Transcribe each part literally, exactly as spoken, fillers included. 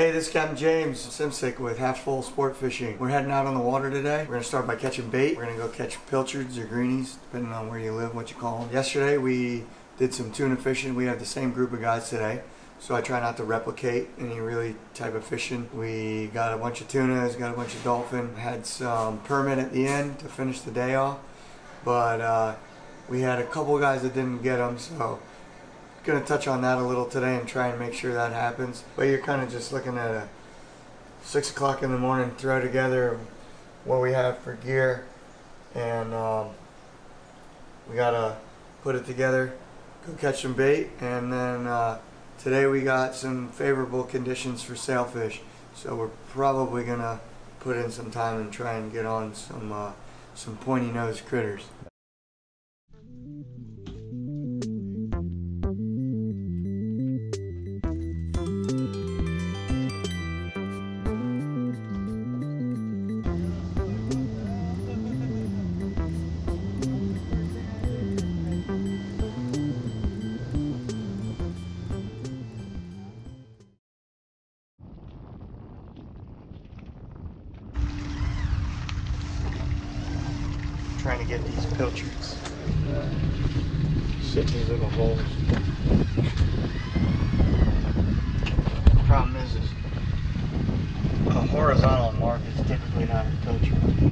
Hey, this is Captain James Simsick with Half Full Sport Fishing. We're heading out on the water today. We're going to start by catching bait. We're going to go catch pilchards or greenies, depending on where you live, what you call them. Yesterday we did some tuna fishing. We have the same group of guys today, so I try not to replicate any really type of fishing. We got a bunch of tunas, got a bunch of dolphin, had some permit at the end to finish the day off, but uh, we had a couple guys that didn't get them, so going to touch on that a little today and try and make sure that happens. But you're kind of just looking at a six o'clock in the morning throw together what we have for gear, and um, we got to put it together, go catch some bait, and then uh, today we got some favorable conditions for sailfish, so we're probably going to put in some time and try and get on some uh, some pointy nosed critters. Trying to get these pilchards uh, sit in these little holes. Problem is, is a horizontal mark is typically not a pilchard.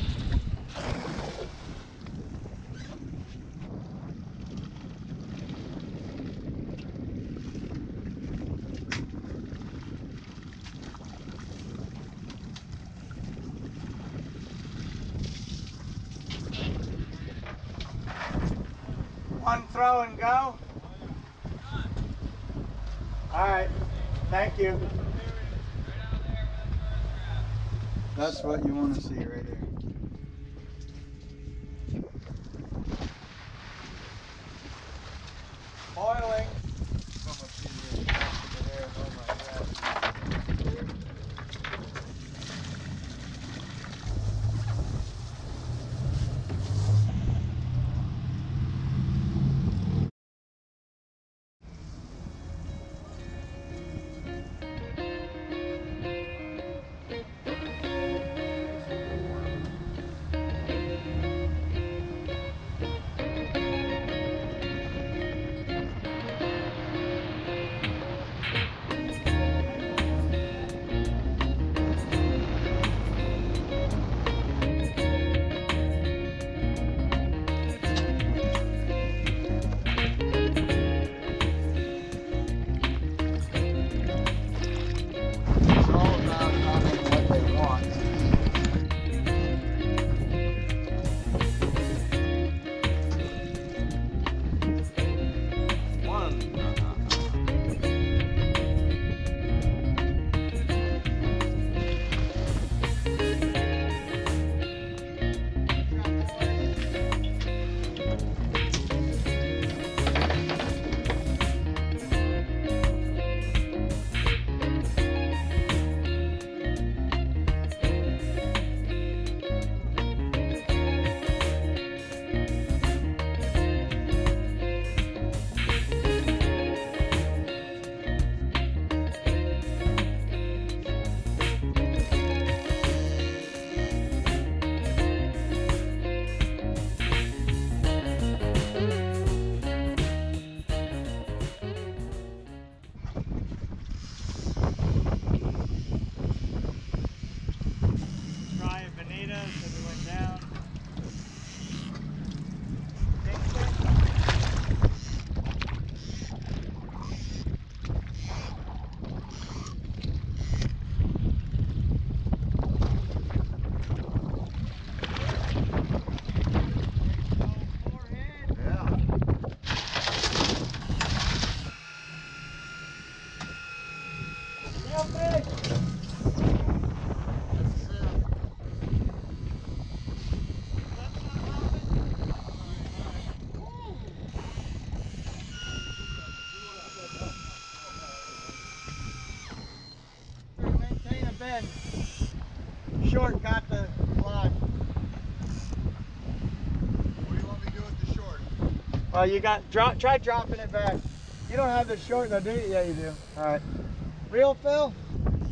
One throw and go. Alright, thank you. That's what you want to see right there. Boiling. Bonita, so we went down. Short got the line. What do you want me to do with the short? Well, you got drop. Try dropping it back. You don't have the short though, do you? Yeah, you do. All right. Reel, Phil.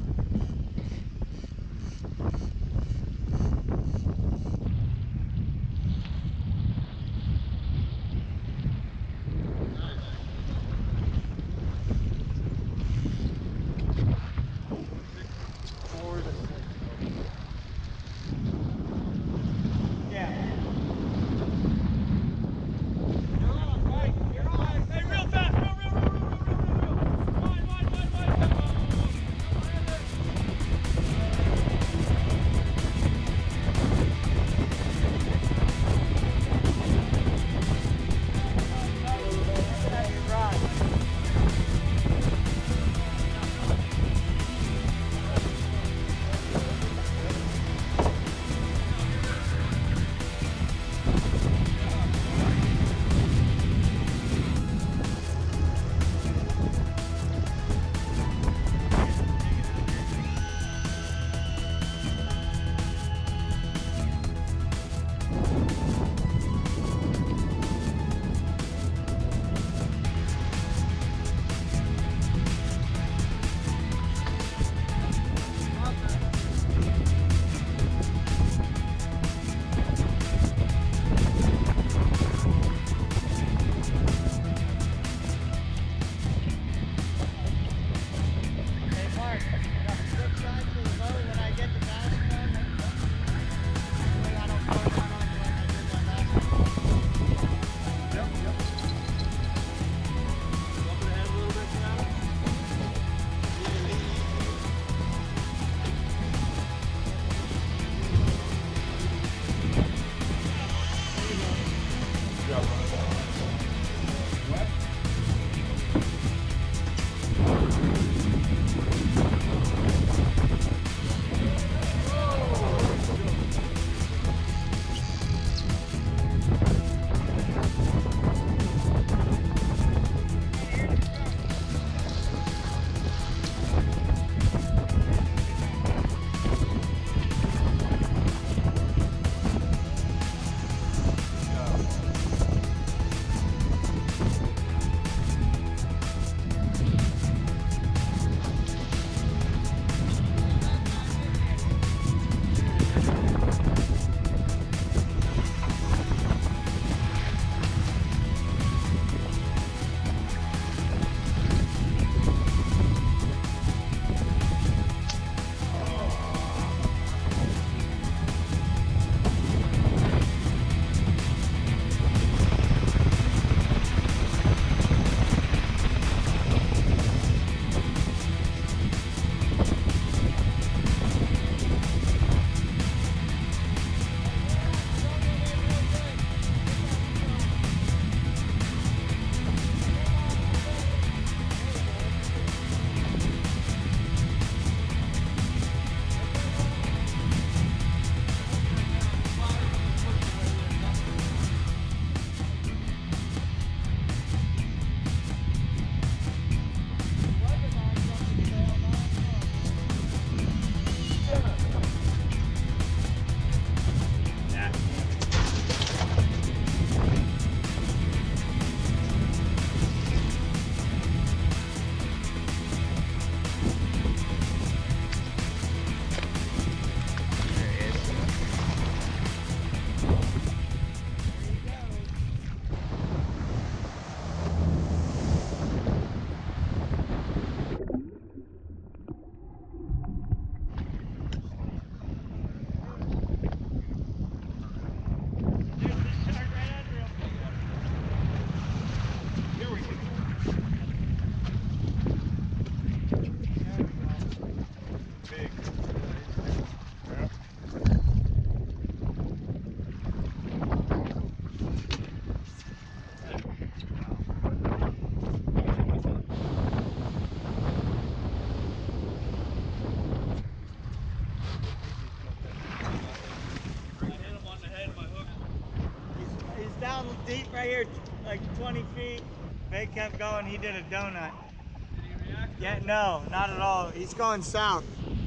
here like twenty feet. Bait kept going, he did a donut. Did he react? Yeah, no, not at all. He's going south.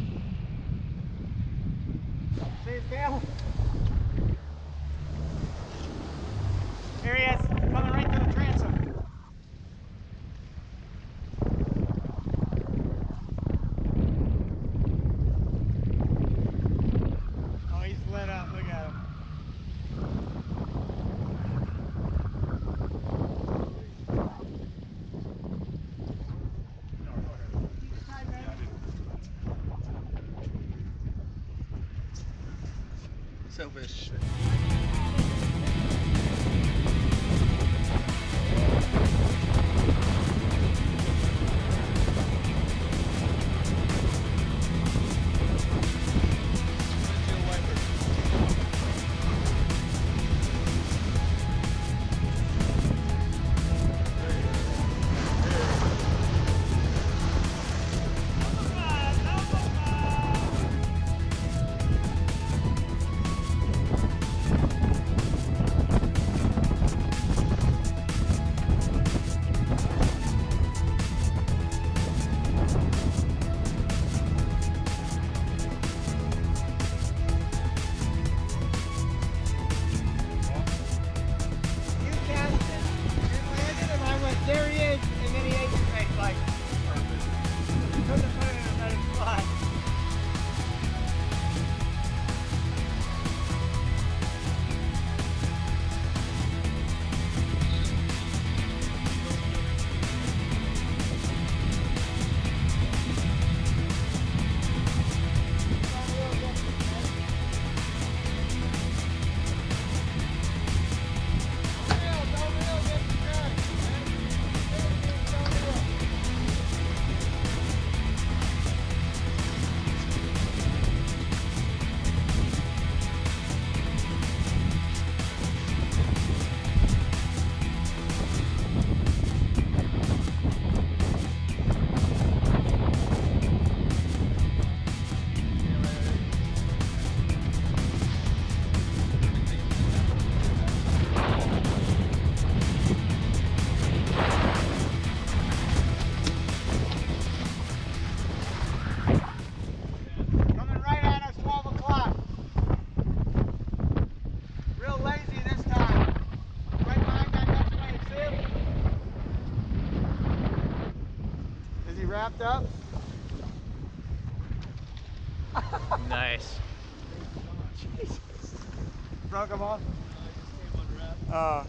See his tail? Here he is, coming right to the transom. Oh, he's lit up, look at him. Sailfish. There he is, and then he ate his face like couldn't have put it in a better spot. Wrapped up. Nice. Jesus. Broke them off? Uh,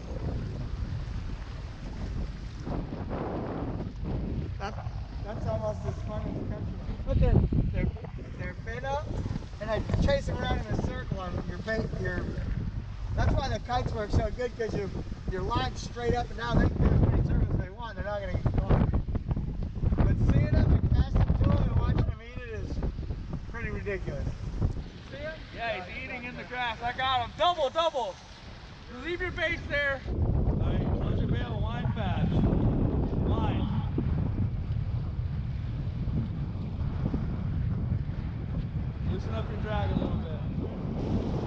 that, that's almost as fun as it comes from. Put their, their, their fin up and I chase them around in a circle on your bait. Your, that's why the kites work so good, because your, your line's straight up and down. They can do as many circles as they want. They're not going to get caught. But seeing them and casting to them and watching them eat it is pretty ridiculous. See him? Yeah, he's eating in the grass. I got him. Double, double. Leave your baits there. Alright, close your bail. Line patch. Line. Loosen up your drag a little bit.